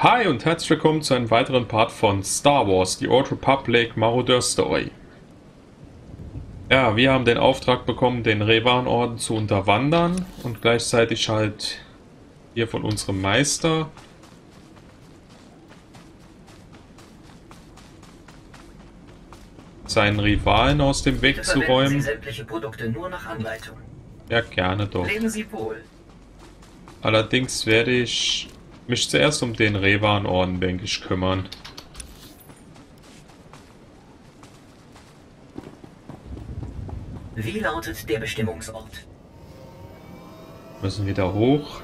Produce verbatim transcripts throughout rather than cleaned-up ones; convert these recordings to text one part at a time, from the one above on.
Hi und herzlich willkommen zu einem weiteren Part von Star Wars, die Old Republic Marauder Story. Ja, wir haben den Auftrag bekommen, den Revan-Orden zu unterwandern und gleichzeitig halt hier von unserem Meister seinen Rivalen aus dem Weg Bitte zu verwenden Sie räumen. sämtliche Produkte nur nach Anleitung. Ja, gerne doch. Leben Sie wohl. Allerdings werde ich mich zuerst um den Revan-Orden, denke ich, kümmern. Wie lautet der Bestimmungsort? Müssen wieder hoch.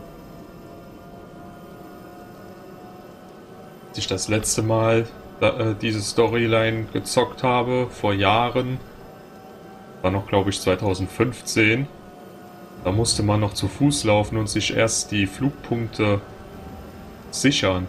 Als ich das letzte Mal da, äh, diese Storyline gezockt habe, vor Jahren, war noch glaube ich zweitausendfünfzehn, da musste man noch zu Fuß laufen und sich erst die Flugpunkte sichern.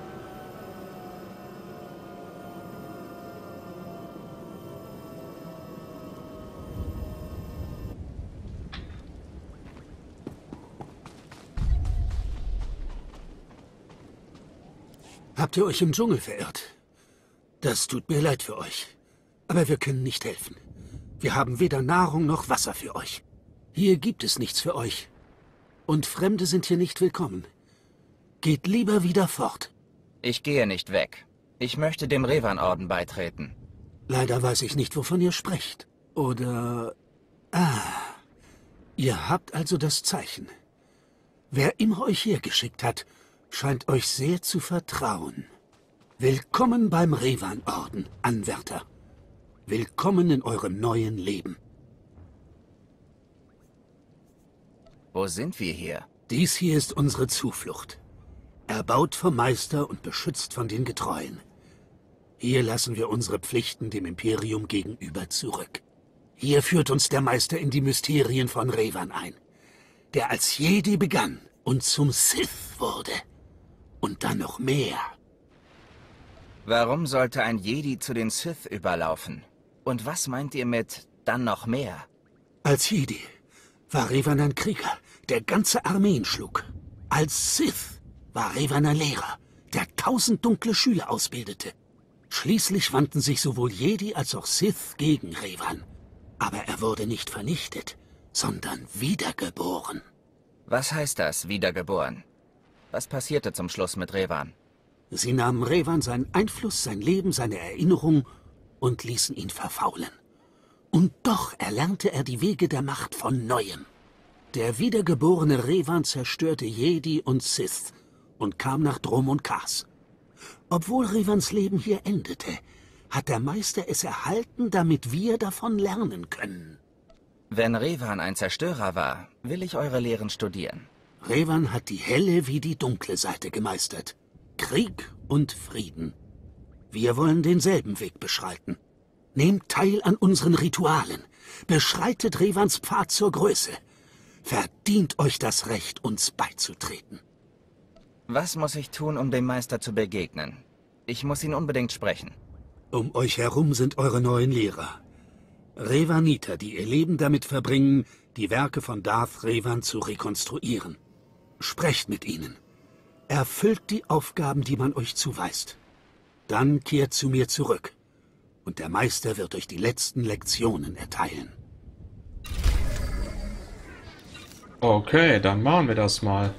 Habt ihr euch im Dschungel verirrt? Das tut mir leid für euch. Aber wir können nicht helfen. Wir haben weder Nahrung noch Wasser für euch. Hier gibt es nichts für euch. Und Fremde sind hier nicht willkommen. Geht lieber wieder fort. Ich gehe nicht weg. Ich möchte dem Revan-Orden beitreten. Leider weiß ich nicht, wovon ihr sprecht. Oder... Ah, ihr habt also das Zeichen. Wer immer euch hergeschickt hat, scheint euch sehr zu vertrauen. Willkommen beim Revan-Orden, Anwärter. Willkommen in eurem neuen Leben. Wo sind wir hier? Dies hier ist unsere Zuflucht. Erbaut vom Meister und beschützt von den Getreuen. Hier lassen wir unsere Pflichten dem Imperium gegenüber zurück. Hier führt uns der Meister in die Mysterien von Revan ein, der als Jedi begann und zum Sith wurde. Und dann noch mehr. Warum sollte ein Jedi zu den Sith überlaufen? Und was meint ihr mit dann noch mehr? Als Jedi war Revan ein Krieger, der ganze Armeen schlug. Als Sith war Revan ein Lehrer, der tausend dunkle Schüler ausbildete. Schließlich wandten sich sowohl Jedi als auch Sith gegen Revan. Aber er wurde nicht vernichtet, sondern wiedergeboren. Was heißt das, wiedergeboren? Was passierte zum Schluss mit Revan? Sie nahmen Revan seinen Einfluss, sein Leben, seine Erinnerung und ließen ihn verfaulen. Und doch erlernte er die Wege der Macht von Neuem. Der wiedergeborene Revan zerstörte Jedi und Sith und kam nach Drum und Kars. Obwohl Revans Leben hier endete, hat der Meister es erhalten, damit wir davon lernen können. Wenn Revan ein Zerstörer war, will ich eure Lehren studieren. Revan hat die helle wie die dunkle Seite gemeistert. Krieg und Frieden. Wir wollen denselben Weg beschreiten. Nehmt teil an unseren Ritualen. Beschreitet Revans Pfad zur Größe. Verdient euch das Recht, uns beizutreten. Was muss ich tun, um dem Meister zu begegnen? Ich muss ihn unbedingt sprechen. Um euch herum sind eure neuen Lehrer. Revaniter, die ihr Leben damit verbringen, die Werke von Darth Revan zu rekonstruieren. Sprecht mit ihnen. Erfüllt die Aufgaben, die man euch zuweist. Dann kehrt zu mir zurück. Und der Meister wird euch die letzten Lektionen erteilen. Okay, dann machen wir das mal.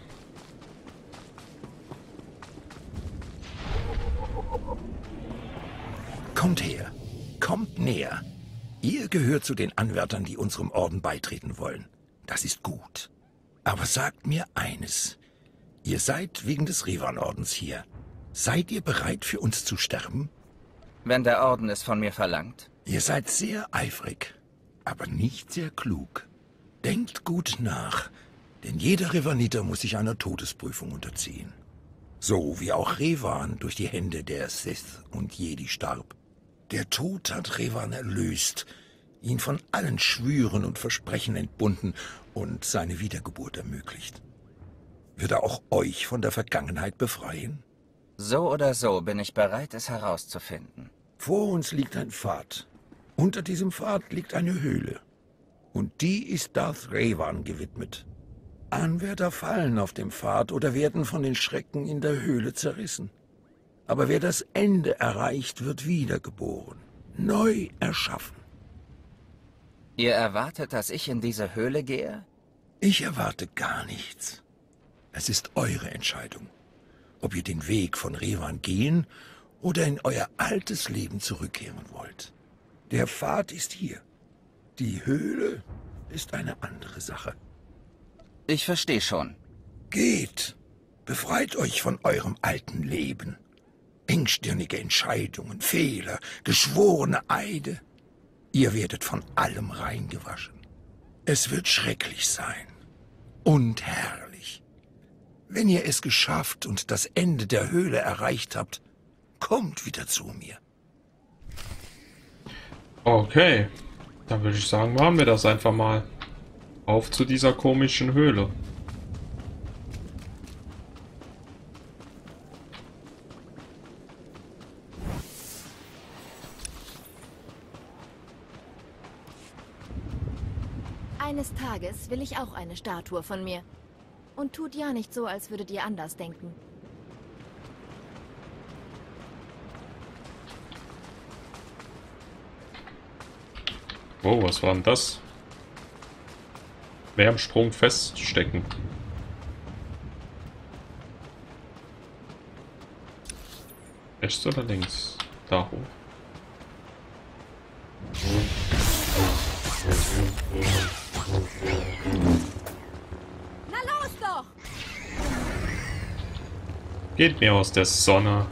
Kommt her, kommt näher. Ihr gehört zu den Anwärtern, die unserem Orden beitreten wollen. Das ist gut. Aber sagt mir eines. Ihr seid wegen des Revan-Ordens hier. Seid ihr bereit, für uns zu sterben? Wenn der Orden es von mir verlangt. Ihr seid sehr eifrig, aber nicht sehr klug. Denkt gut nach, denn jeder Revaniter muss sich einer Todesprüfung unterziehen. So wie auch Revan durch die Hände der Sith und Jedi starb. Der Tod hat Revan erlöst, ihn von allen Schwüren und Versprechen entbunden und seine Wiedergeburt ermöglicht. Wird er auch euch von der Vergangenheit befreien? So oder so bin ich bereit, es herauszufinden. Vor uns liegt ein Pfad. Unter diesem Pfad liegt eine Höhle. Und die ist Darth Revan gewidmet. Anwärter fallen auf dem Pfad oder werden von den Schrecken in der Höhle zerrissen. Aber wer das Ende erreicht, wird wiedergeboren, neu erschaffen. Ihr erwartet, dass ich in diese Höhle gehe? Ich erwarte gar nichts. Es ist eure Entscheidung, ob ihr den Weg von Revan gehen oder in euer altes Leben zurückkehren wollt. Der Pfad ist hier. Die Höhle ist eine andere Sache. Ich verstehe schon. Geht, befreit euch von eurem alten Leben. Engstirnige Entscheidungen, Fehler, geschworene Eide. Ihr werdet von allem reingewaschen. Es wird schrecklich sein und herrlich. Wenn ihr es geschafft und das Ende der Höhle erreicht habt, kommt wieder zu mir. Okay, dann würde ich sagen, machen wir das einfach mal. Auf zu dieser komischen Höhle. Eines Tages will ich auch eine Statue von mir. Und tut ja nicht so, als würdet ihr anders denken. Oh, was war denn das? Wärmsprung feststecken. Rechts oder links? Da hoch. Na los doch! Geht mir aus der Sonne.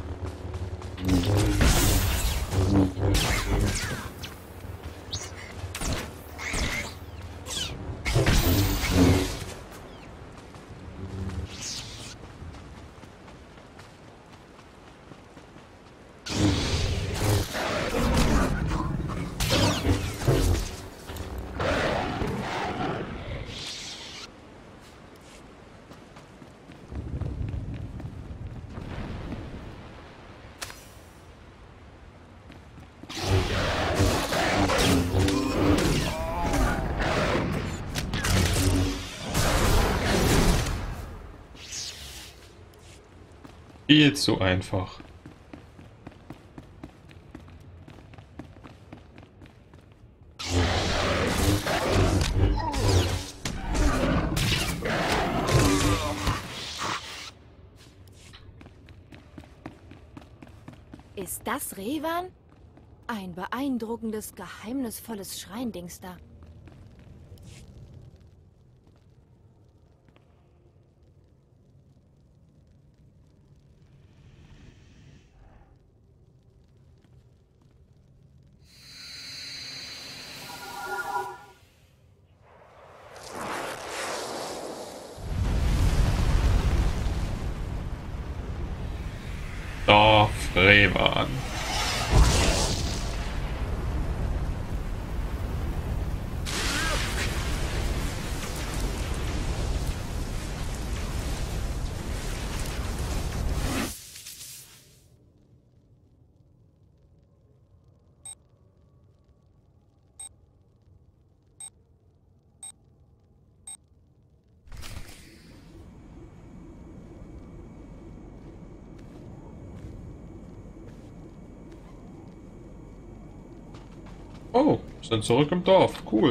Viel zu einfach. Ist das Revan? Ein beeindruckendes, geheimnisvolles Schreindings da. Darth Revan. Oh, sind zurück im Dorf. Cool.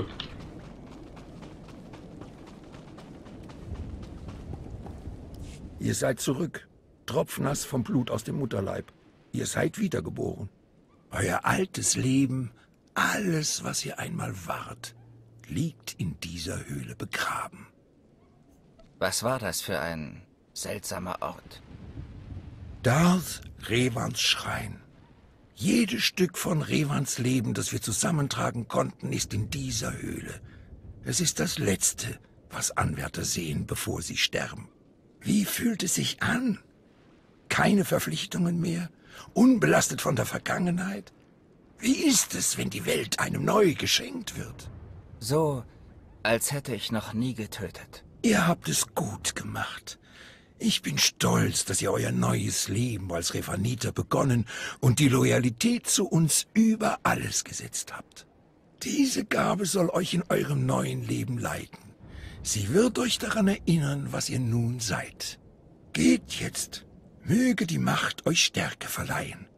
Ihr seid zurück, tropfnass vom Blut aus dem Mutterleib. Ihr seid wiedergeboren. Euer altes Leben, alles, was ihr einmal wart, liegt in dieser Höhle begraben. Was war das für ein seltsamer Ort? Darth Revans Schrein. Jedes Stück von Revans Leben, das wir zusammentragen konnten, ist in dieser Höhle. Es ist das Letzte, was Anwärter sehen, bevor sie sterben. Wie fühlt es sich an? Keine Verpflichtungen mehr? Unbelastet von der Vergangenheit? Wie ist es, wenn die Welt einem neu geschenkt wird? So, als hätte ich noch nie getötet. Ihr habt es gut gemacht. Ich bin stolz, dass ihr euer neues Leben als Revaniter begonnen und die Loyalität zu uns über alles gesetzt habt. Diese Gabe soll euch in eurem neuen Leben leiten. Sie wird euch daran erinnern, was ihr nun seid. Geht jetzt. Möge die Macht euch Stärke verleihen.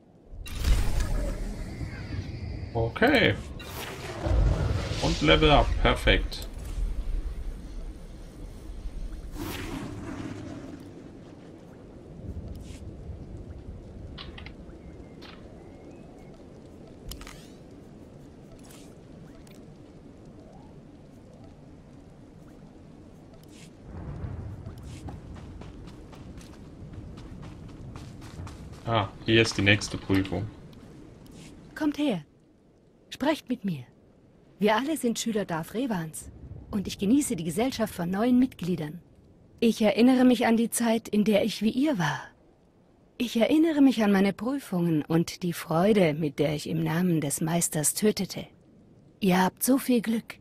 Okay. Und Level Up. Perfekt. Ah, hier ist die nächste Prüfung. Kommt her. Sprecht mit mir. Wir alle sind Schüler Darth Revans und ich genieße die Gesellschaft von neuen Mitgliedern. Ich erinnere mich an die Zeit, in der ich wie ihr war. Ich erinnere mich an meine Prüfungen und die Freude, mit der ich im Namen des Meisters tötete. Ihr habt so viel Glück.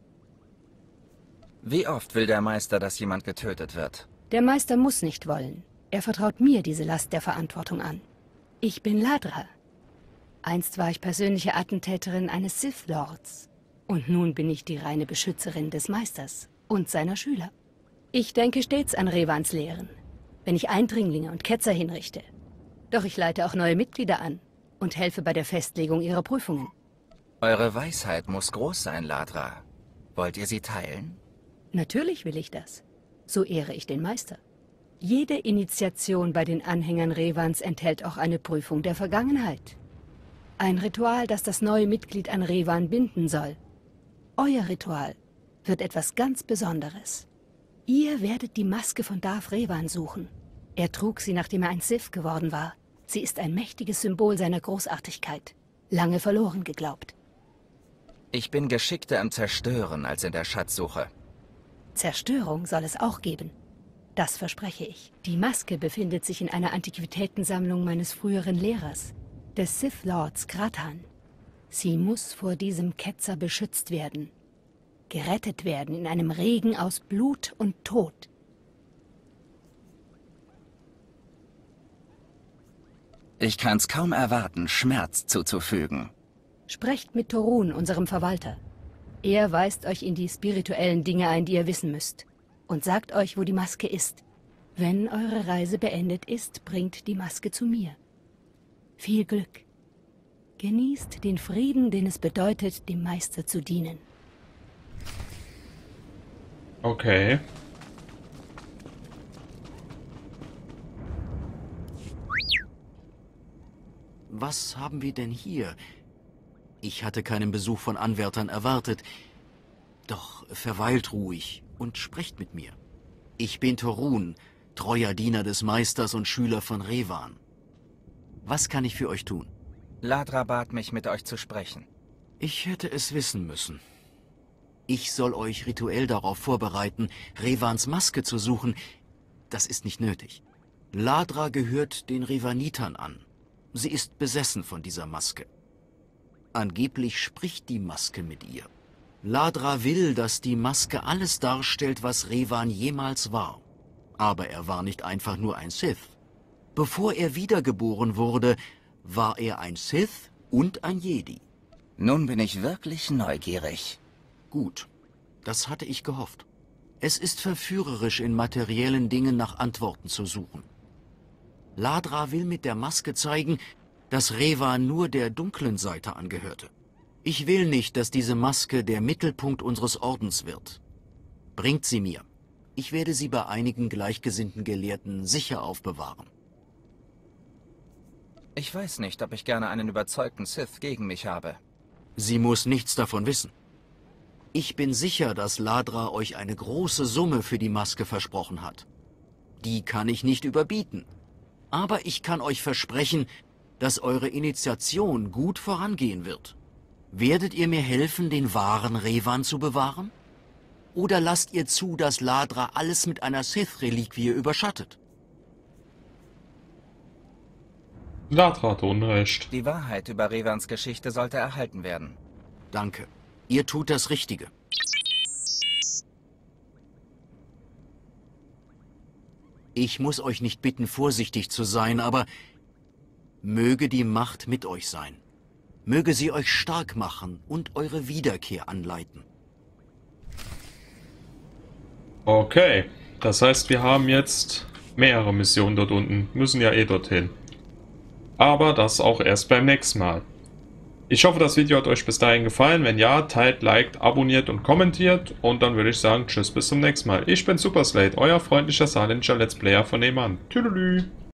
Wie oft will der Meister, dass jemand getötet wird? Der Meister muss nicht wollen. Er vertraut mir diese Last der Verantwortung an. Ich bin Ladra. Einst war ich persönliche Attentäterin eines Sith Lords. Und nun bin ich die reine Beschützerin des Meisters und seiner Schüler. Ich denke stets an Revans Lehren, wenn ich Eindringlinge und Ketzer hinrichte. Doch ich leite auch neue Mitglieder an und helfe bei der Festlegung ihrer Prüfungen. Eure Weisheit muss groß sein, Ladra. Wollt ihr sie teilen? Natürlich will ich das. So ehre ich den Meister. Jede Initiation bei den Anhängern Revans enthält auch eine Prüfung der Vergangenheit. Ein Ritual, das das neue Mitglied an Revan binden soll. Euer Ritual wird etwas ganz Besonderes. Ihr werdet die Maske von Darth Revan suchen. Er trug sie, nachdem er ein Sith geworden war. Sie ist ein mächtiges Symbol seiner Großartigkeit. Lange verloren geglaubt. Ich bin geschickter im Zerstören als in der Schatzsuche. Zerstörung soll es auch geben. Das verspreche ich. Die Maske befindet sich in einer Antiquitätensammlung meines früheren Lehrers, des Sith Lords Kratan. Sie muss vor diesem Ketzer beschützt werden. Gerettet werden in einem Regen aus Blut und Tod. Ich kann's kaum erwarten, Schmerz zuzufügen. Sprecht mit Torun, unserem Verwalter. Er weist euch in die spirituellen Dinge ein, die ihr wissen müsst. Und sagt euch, wo die Maske ist. Wenn eure Reise beendet ist, bringt die Maske zu mir. Viel Glück. Genießt den Frieden, den es bedeutet, dem Meister zu dienen. Okay. Was haben wir denn hier? Ich hatte keinen Besuch von Anwärtern erwartet. Doch verweilt ruhig und sprecht mit mir. Ich bin Torun, treuer Diener des Meisters und Schüler von Revan. Was kann ich für euch tun? Ladra bat mich, mit euch zu sprechen. Ich hätte es wissen müssen. Ich soll euch rituell darauf vorbereiten, Revans Maske zu suchen. Das ist nicht nötig. Ladra gehört den Revanitern an. Sie ist besessen von dieser Maske. Angeblich spricht die Maske mit ihr. Ladra will, dass die Maske alles darstellt, was Revan jemals war. Aber er war nicht einfach nur ein Sith. Bevor er wiedergeboren wurde, war er ein Sith und ein Jedi. Nun bin ich wirklich neugierig. Gut, das hatte ich gehofft. Es ist verführerisch, in materiellen Dingen nach Antworten zu suchen. Ladra will mit der Maske zeigen, dass Revan nur der dunklen Seite angehörte. Ich will nicht, dass diese Maske der Mittelpunkt unseres Ordens wird. Bringt sie mir. Ich werde sie bei einigen gleichgesinnten Gelehrten sicher aufbewahren. Ich weiß nicht, ob ich gerne einen überzeugten Sith gegen mich habe. Sie muss nichts davon wissen. Ich bin sicher, dass Ladra euch eine große Summe für die Maske versprochen hat. Die kann ich nicht überbieten. Aber ich kann euch versprechen, dass eure Initiation gut vorangehen wird. Werdet ihr mir helfen, den wahren Revan zu bewahren? Oder lasst ihr zu, dass Ladra alles mit einer Sith-Reliquie überschattet? Ladra hat Unrecht. Die Wahrheit über Revans Geschichte sollte erhalten werden. Danke. Ihr tut das Richtige. Ich muss euch nicht bitten, vorsichtig zu sein, aber möge die Macht mit euch sein. Möge sie euch stark machen und eure Wiederkehr anleiten. Okay, das heißt, wir haben jetzt mehrere Missionen dort unten. Müssen ja eh dorthin. Aber das auch erst beim nächsten Mal. Ich hoffe, das Video hat euch bis dahin gefallen. Wenn ja, teilt, liked, abonniert und kommentiert. Und dann würde ich sagen, tschüss, bis zum nächsten Mal. Ich bin Superslate, euer freundlicher Silent Let's Player von nebenan. Tschüss.